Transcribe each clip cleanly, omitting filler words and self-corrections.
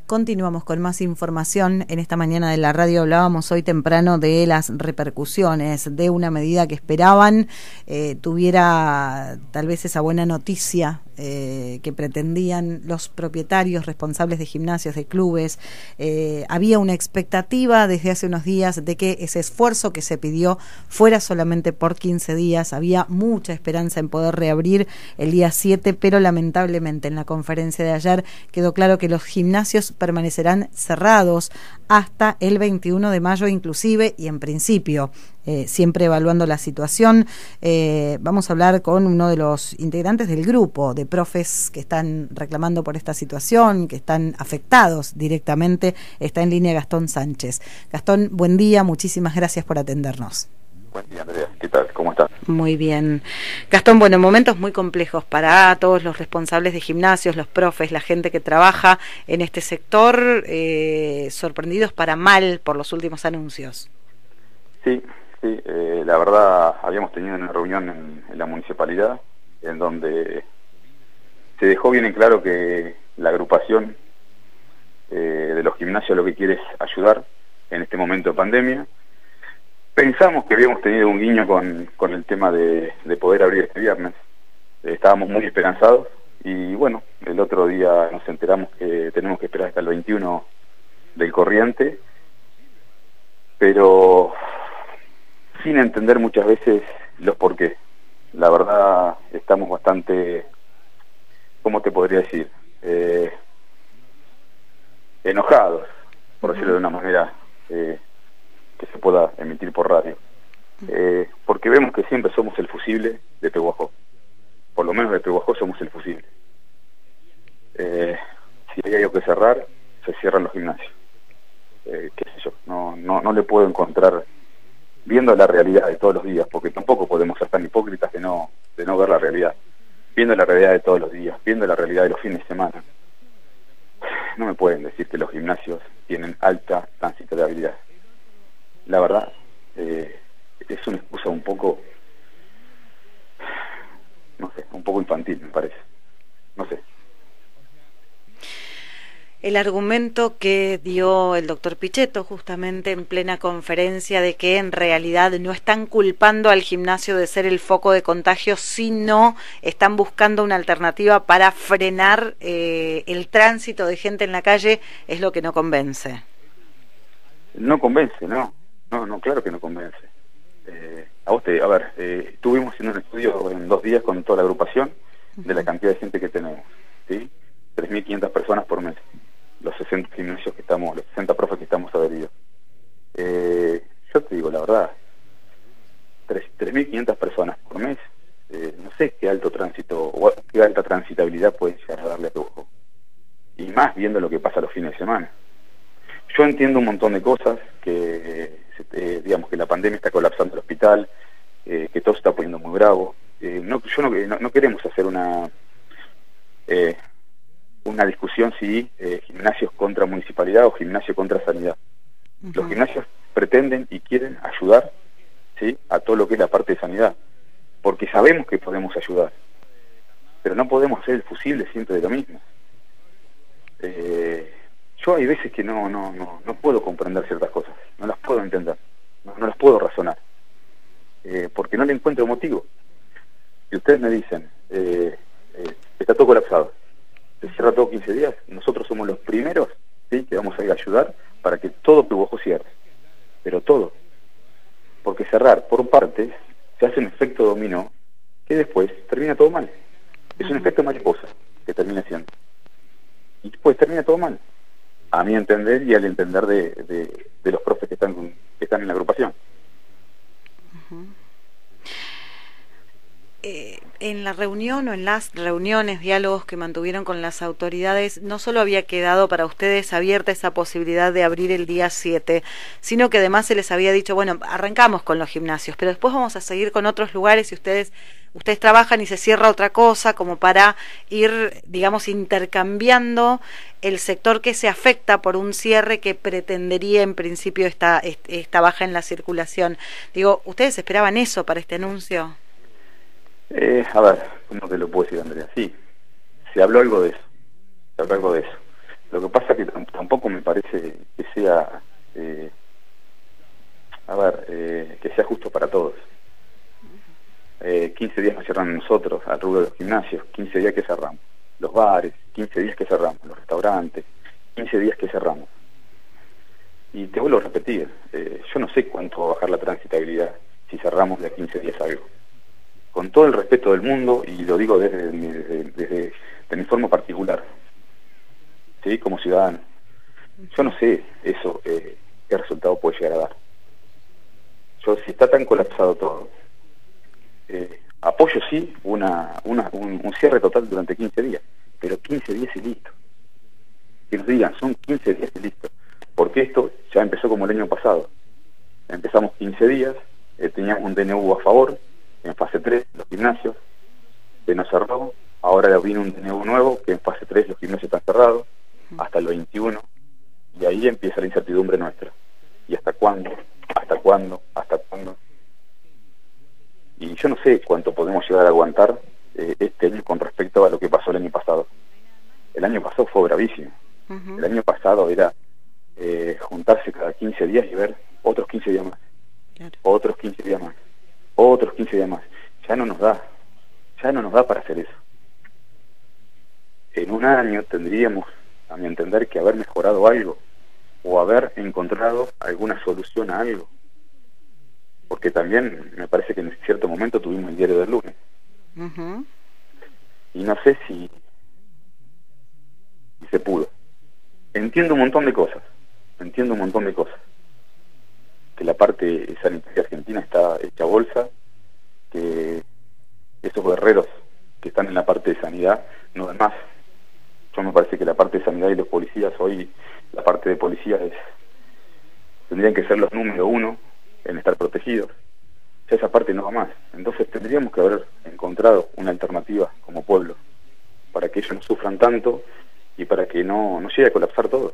Continuamos con más información. En esta mañana de la radio hablábamos hoy temprano de las repercusiones de una medida que esperaban tuviera tal vez esa buena noticia que pretendían los propietarios responsables de gimnasios, de clubes. Había una expectativa desde hace unos días de que ese esfuerzo que se pidió fuera solamente por 15 días. Había mucha esperanza en poder reabrir el día 7, pero lamentablemente en la conferencia de ayer quedó claro que los gimnasios permanecerán cerrados hasta el 21 de mayo inclusive, y en principio siempre evaluando la situación. Vamos a hablar con uno de los integrantes del grupo de profes que están reclamando por esta situación, que están afectados directamente. Está en línea Gastón Sánchez. Gastón, buen día, muchísimas gracias por atendernos. Buen día, Andrea. ¿Qué tal? ¿Cómo estás? Muy bien. Gastón, bueno, momentos muy complejos para todos los responsables de gimnasios, los profes, la gente que trabaja en este sector, sorprendidos para mal por los últimos anuncios. Sí, la verdad habíamos tenido una reunión en la municipalidad en donde se dejó bien en claro que la agrupación de los gimnasios lo que quiere es ayudar en este momento de pandemia. Pensamos que habíamos tenido un guiño con el tema de poder abrir este viernes. Estábamos muy esperanzados y bueno, el otro día nos enteramos que tenemos que esperar hasta el 21 del corriente, pero sin entender muchas veces los porqué. La verdad estamos bastante, ¿cómo te podría decir? Enojados, por decirlo de una manera que se pueda emitir por radio, porque vemos que siempre somos el fusible de Pehuajó. Por lo menos de Pehuajó somos el fusible. Si hay algo que cerrar, se cierran los gimnasios. Qué sé yo, no le puedo encontrar, viendo la realidad de todos los días, porque tampoco podemos ser tan hipócritas de no ver la realidad, viendo la realidad de todos los días, viendo la realidad de los fines de semana. No me pueden decir que los gimnasios tienen alta transitabilidad. La verdad, es una excusa un poco, no sé, un poco infantil, me parece. No sé. El argumento que dio el doctor Pichetto justamente en plena conferencia de que en realidad no están culpando al gimnasio de ser el foco de contagio, sino están buscando una alternativa para frenar el tránsito de gente en la calle, es lo que no convence. No convence, no, claro que no convence. Estuvimos haciendo un estudio en 2 días con toda la agrupación de la cantidad de gente que tenemos, ¿sí? 3.500 personas por mes, los 60 gimnasios que estamos, los 60 profes que estamos adheridos. Yo te digo la verdad, 3.500 personas por mes, no sé qué alto tránsito o qué alta transitabilidad pueden llegar a darle a Pehuajó, y más viendo lo que pasa los fines de semana. Yo entiendo un montón de cosas, digamos que la pandemia está colapsando el hospital, que todo se está poniendo muy bravo. No queremos hacer una discusión si gimnasios contra municipalidad o gimnasio contra sanidad. Los gimnasios pretenden y quieren ayudar, ¿sí?, a todo lo que es la parte de sanidad, porque sabemos que podemos ayudar, pero no podemos ser el fusible siempre de lo mismo. Yo hay veces que no puedo comprender ciertas cosas, no las puedo entender, no las puedo razonar, porque no le encuentro motivo. Si ustedes me dicen, está todo colapsado, se cierra todo 15 días, nosotros somos los primeros, ¿sí?, que vamos a ir a ayudar para que todo Pehuajó cierre, pero todo, porque cerrar por partes se hace un efecto dominó que después termina todo mal. Es un efecto mariposa que termina siendo, y después termina todo mal, a mi entender y al entender de los profes que están en la agrupación. En la reunión o en las reuniones, diálogos que mantuvieron con las autoridades, no solo había quedado para ustedes abierta esa posibilidad de abrir el día 7, sino que además se les había dicho, bueno, arrancamos con los gimnasios, pero después vamos a seguir con otros lugares y ustedes trabajan y se cierra otra cosa, como para ir, digamos, intercambiando el sector que se afecta por un cierre que pretendería en principio esta baja en la circulación. Digo, ¿ustedes esperaban eso para este anuncio? ¿Cómo te lo puedo decir, Andrea? Sí, se habló algo de eso, Lo que pasa es que tampoco me parece que sea, que sea justo para todos. 15 días nos cierran nosotros, al rubro de los gimnasios, 15 días que cerramos. Los bares, 15 días que cerramos. Los restaurantes, 15 días que cerramos. Y te vuelvo a repetir, yo no sé cuánto va a bajar la transitabilidad si cerramos de a 15 días algo. Con todo el respeto del mundo, y lo digo desde mi forma particular, ¿sí? Como ciudadano, yo no sé eso qué resultado puede llegar a dar. Yo, si está tan colapsado todo, apoyo sí un cierre total durante 15 días, pero 15 días y listo. Que nos digan, son 15 días y listo. Porque esto ya empezó como el año pasado. Empezamos 15 días, teníamos un DNU a favor, en fase 3, los gimnasios, se nos cerró, ahora viene un DNU nuevo, que en fase 3 los gimnasios están cerrados, hasta el 21, y ahí empieza la incertidumbre nuestra. ¿Y hasta cuándo? ¿Hasta cuándo? ¿Hasta cuándo? Y yo no sé cuánto podemos llegar a aguantar este año con respecto a lo que pasó el año pasado. El año pasado fue bravísimo. El año pasado era juntarse cada 15 días y ver otros 15 días más, otros 15 días más, otros 15 días más. Ya no nos da para hacer eso. En un año tendríamos, a mi entender, que haber mejorado algo o haber encontrado alguna solución a algo. Porque también me parece que en cierto momento tuvimos el diario del lunes. Y no sé si se pudo. Entiendo un montón de cosas. Que la parte sanitaria argentina está hecha bolsa, que esos guerreros que están en la parte de sanidad no dan más. Yo me parece que la parte de sanidad y los policías hoy, la parte de policías tendrían que ser los número uno en estar protegidos. Ya esa parte no va más. Entonces tendríamos que haber encontrado una alternativa como pueblo para que ellos no sufran tanto y para que no llegue a colapsar todo.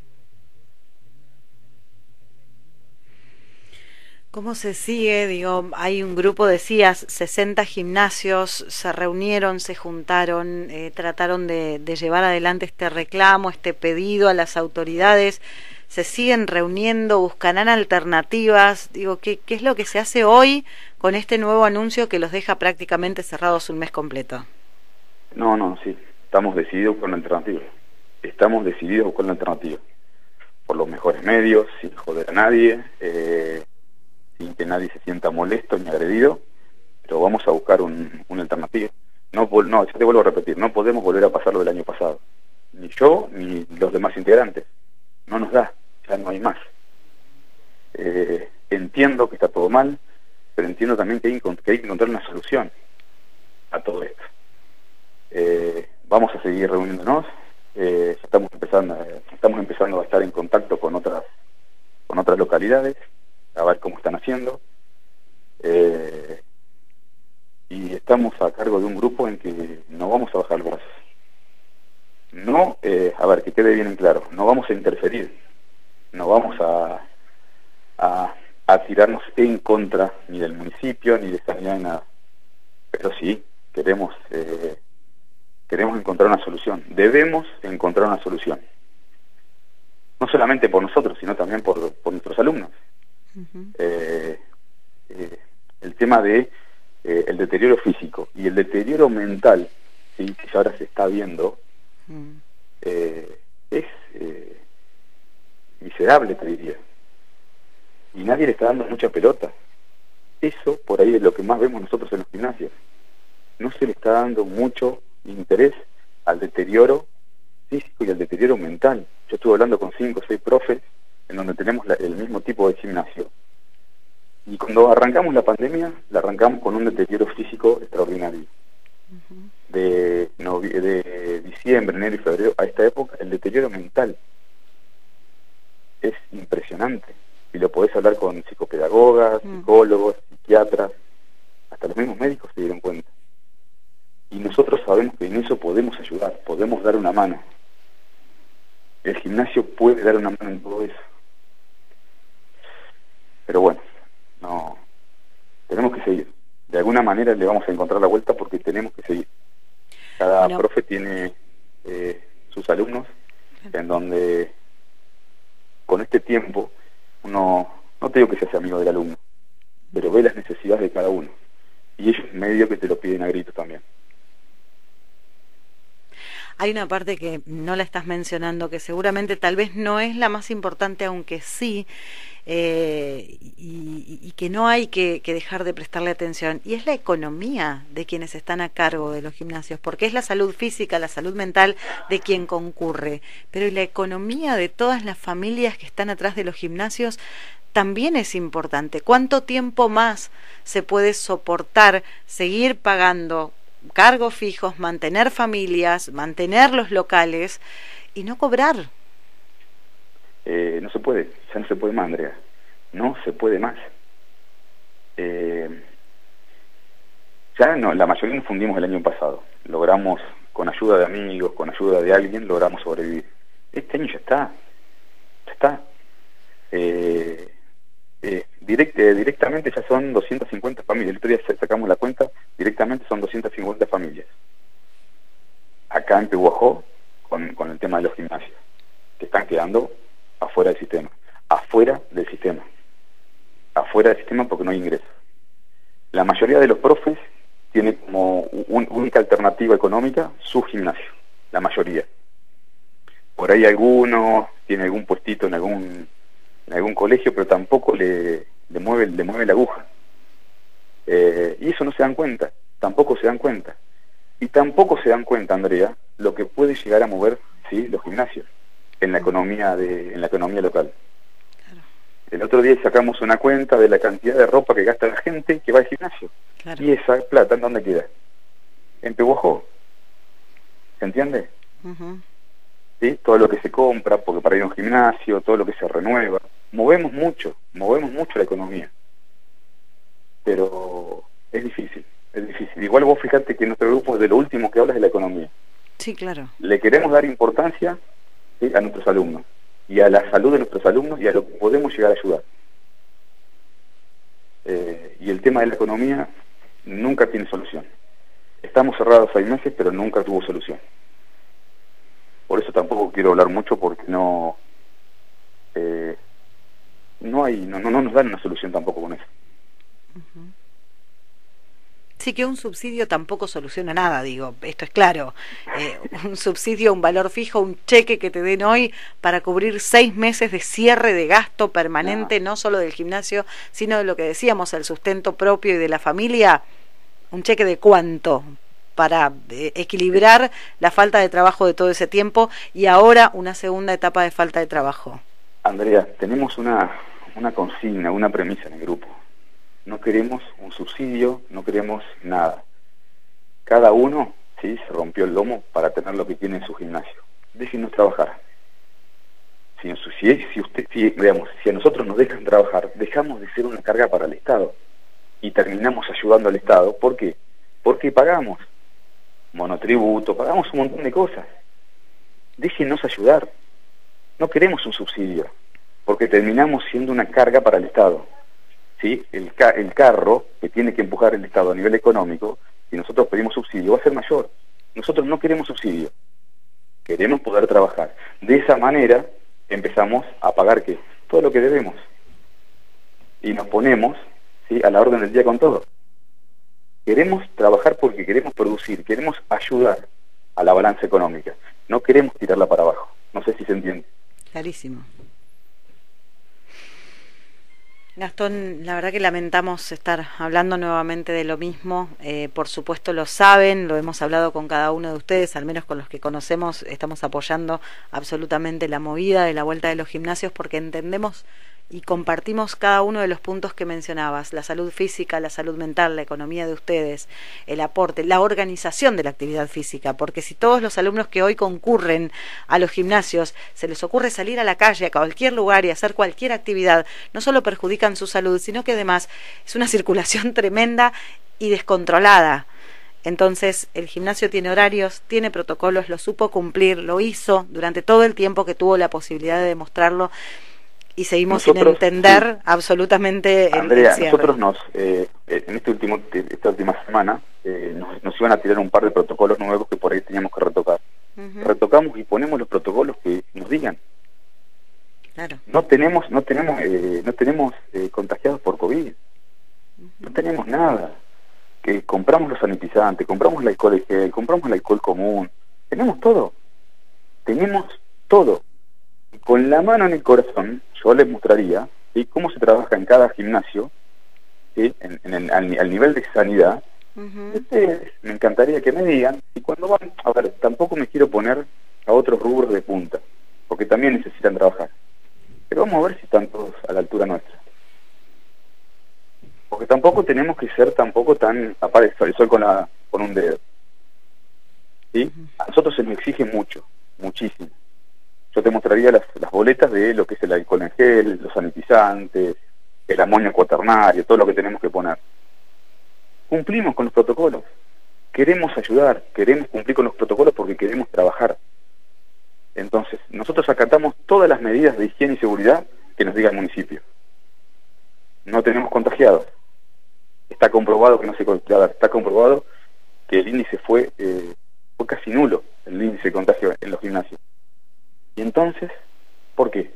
¿Cómo se sigue? Digo, hay un grupo, decías, 60 gimnasios, se reunieron, se juntaron, trataron de llevar adelante este reclamo, este pedido a las autoridades, se siguen reuniendo, buscarán alternativas. Digo, ¿qué es lo que se hace hoy con este nuevo anuncio que los deja prácticamente cerrados un mes completo? Sí, estamos decididos con la alternativa. Estamos decididos a buscar una alternativa. Por los mejores medios, sin joder a nadie, sin que nadie se sienta molesto ni agredido, pero vamos a buscar una alternativa. No, ya te vuelvo a repetir, no podemos volver a pasar lo del año pasado. Ni yo, ni los demás integrantes. No nos da, ya no hay más. Entiendo que está todo mal, pero entiendo también que hay que encontrar una solución a todo esto. Vamos a seguir reuniéndonos, estamos empezando a estar en contacto con otras localidades, a ver cómo están haciendo, y estamos a cargo de un grupo en que no vamos a bajar los brazos. No, que quede bien en claro, no vamos a interferir, no vamos a tirarnos en contra ni del municipio, ni de sanidad, ni nada, pero sí queremos encontrar una solución, debemos encontrar una solución, no solamente por nosotros, sino también por nuestros alumnos. El tema de el deterioro físico y el deterioro mental, ¿sí?, que ahora se está viendo, es miserable, te diría, y nadie le está dando mucha pelota. Eso por ahí es lo que más vemos nosotros en los gimnasios. No se le está dando mucho interés al deterioro físico y al deterioro mental. Yo estuve hablando con 5 o 6 profes en donde tenemos el mismo tipo de gimnasio, y cuando arrancamos la pandemia la arrancamos con un deterioro físico extraordinario. De diciembre, enero y febrero a esta época, el deterioro mental es impresionante, y lo podés hablar con psicopedagogas, psicólogos, psiquiatras, hasta los mismos médicos se dieron cuenta. Y nosotros sabemos que en eso podemos ayudar, podemos dar una mano. El gimnasio puede dar una mano en todo eso. Pero bueno, tenemos que seguir. De alguna manera le vamos a encontrar la vuelta, porque tenemos que seguir. Cada profe tiene sus alumnos, en donde con este tiempo uno, no te digo que seas amigo del alumno, pero ve las necesidades de cada uno, y ellos medio que te lo piden a gritos también. Hay una parte que no la estás mencionando, que seguramente tal vez no es la más importante, aunque sí, y que no hay que dejar de prestarle atención, y es la economía de quienes están a cargo de los gimnasios, porque es la salud física, la salud mental de quien concurre, pero y la economía de todas las familias que están atrás de los gimnasios también es importante. ¿Cuánto tiempo más se puede soportar seguir pagando cargos fijos, mantener familias, mantener los locales y no cobrar? No se puede, ya no se puede más, Andrea, no se puede más. Ya no, la mayoría nos fundimos el año pasado, logramos, con ayuda de amigos, con ayuda de alguien, logramos sobrevivir. Este año ya está. Directamente ya son 250 familias. El otro día sacamos la cuenta, directamente son 250 familias. Acá en Pehuajó, con el tema de los gimnasios, que están quedando afuera del sistema. Afuera del sistema porque no hay ingresos. La mayoría de los profes tiene como única alternativa económica su gimnasio, la mayoría. Por ahí alguno tiene algún puestito en algún colegio, pero tampoco le mueve la aguja. Y eso no se dan cuenta, tampoco se dan cuenta. Y tampoco se dan cuenta, Andrea, lo que puede llegar a mover, ¿sí?, los gimnasios en la economía local. Claro. El otro día sacamos una cuenta de la cantidad de ropa que gasta la gente que va al gimnasio. Claro. Y esa plata, ¿en dónde queda? En Pehuajó. ¿Se entiende? ¿Sí? Todo lo que se compra, porque para ir a un gimnasio, todo lo que se renueva, movemos mucho la economía, pero es difícil. Igual vos fíjate que nuestro grupo de lo último que habla es de la economía. Sí, claro. Le queremos dar importancia, ¿sí?, a nuestros alumnos, y a la salud de nuestros alumnos, y a lo que podemos llegar a ayudar. Y el tema de la economía nunca tiene solución. Estamos cerrados 6 meses, pero nunca tuvo solución. Por eso tampoco quiero hablar mucho, porque no nos dan una solución tampoco con eso. Sí, que un subsidio tampoco soluciona nada, digo, esto es claro. Un subsidio, un valor fijo, un cheque que te den hoy para cubrir 6 meses de cierre de gasto permanente, no solo del gimnasio, sino de lo que decíamos, el sustento propio y de la familia. ¿Un cheque de cuánto? Para equilibrar la falta de trabajo de todo ese tiempo, y ahora una segunda etapa de falta de trabajo. Andrea, tenemos una consigna, una premisa en el grupo. No queremos un subsidio, no queremos nada. Cada uno, ¿sí?, se rompió el lomo para tener lo que tiene en su gimnasio. Déjenos trabajar. Si a nosotros nos dejan trabajar, dejamos de ser una carga para el Estado y terminamos ayudando al Estado. ¿Por qué? Porque pagamos monotributo, pagamos un montón de cosas. Déjenos ayudar. No queremos un subsidio, porque terminamos siendo una carga para el Estado. ¿Sí? El carro que tiene que empujar el Estado a nivel económico, si nosotros pedimos subsidio, va a ser mayor. Nosotros no queremos subsidio, queremos poder trabajar. De esa manera empezamos a pagar, ¿qué?, todo lo que debemos. Y nos ponemos, ¿sí?, a la orden del día con todo. Queremos trabajar porque queremos producir, queremos ayudar a la balanza económica. No queremos tirarla para abajo. No sé si se entiende. Clarísimo. Gastón, la verdad que lamentamos estar hablando nuevamente de lo mismo. Por supuesto lo saben, lo hemos hablado con cada uno de ustedes, al menos con los que conocemos, estamos apoyando absolutamente la movida de la vuelta de los gimnasios, porque entendemos y compartimos cada uno de los puntos que mencionabas: la salud física, la salud mental, la economía de ustedes, el aporte, la organización de la actividad física, porque si todos los alumnos que hoy concurren a los gimnasios se les ocurre salir a la calle, a cualquier lugar y hacer cualquier actividad, no solo perjudican su salud, sino que además es una circulación tremenda y descontrolada. Entonces el gimnasio tiene horarios, tiene protocolos, lo supo cumplir, lo hizo durante todo el tiempo que tuvo la posibilidad de demostrarlo. Y seguimos sin entender, sí, absolutamente Andrea, el cierre. Nosotros en esta última semana nos iban a tirar un par de protocolos nuevos que por ahí teníamos que retocar. retocamos y ponemos los protocolos que nos digan. Claro. No tenemos contagiados por COVID. No tenemos nada. Que compramos los sanitizantes, compramos el alcohol en gel, compramos el alcohol común. Tenemos todo. Tenemos todo. Y con la mano en el corazón, yo les mostraría, ¿sí?, cómo se trabaja en cada gimnasio, ¿sí?, al nivel de sanidad. Ustedes, me encantaría que me digan, y cuando van, a ver, tampoco me quiero poner a otros rubros de punta, porque también necesitan trabajar. Pero vamos a ver si están todos a la altura nuestra. Porque tampoco tenemos que ser tampoco tan tapar el sol con un dedo. ¿Sí? A nosotros se nos exige mucho, muchísimo. Yo te mostraría las boletas de lo que es el alcohol en gel, los sanitizantes, el amonio cuaternario, todo lo que tenemos que poner. Cumplimos con los protocolos. Queremos ayudar, queremos cumplir con los protocolos porque queremos trabajar. Entonces, nosotros acatamos todas las medidas de higiene y seguridad que nos diga el municipio. No tenemos contagiados. Está comprobado que no se contagiaron. Está comprobado que el índice fue casi nulo, el índice de contagio en los gimnasios. Y entonces, ¿por qué?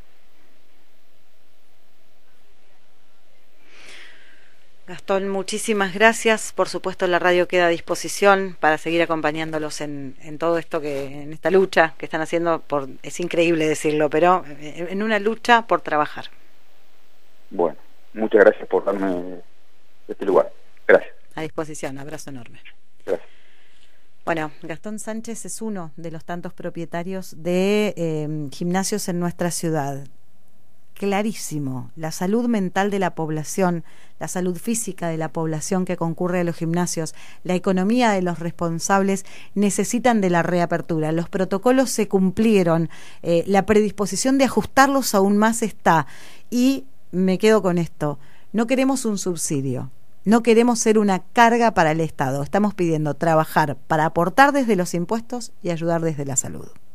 Gastón, muchísimas gracias. Por supuesto, la radio queda a disposición para seguir acompañándolos en todo esto, en esta lucha que están haciendo. Es increíble decirlo, pero en una lucha por trabajar. Bueno, muchas gracias por darme este lugar. Gracias. A disposición, abrazo enorme. Gracias. Bueno, Gastón Sánchez es uno de los tantos propietarios de gimnasios en nuestra ciudad. Clarísimo, la salud mental de la población, la salud física de la población que concurre a los gimnasios, la economía de los responsables necesitan de la reapertura. Los protocolos se cumplieron, la predisposición de ajustarlos aún más está. Y me quedo con esto, no queremos un subsidio, no queremos ser una carga para el Estado, estamos pidiendo trabajar para aportar desde los impuestos y ayudar desde la salud.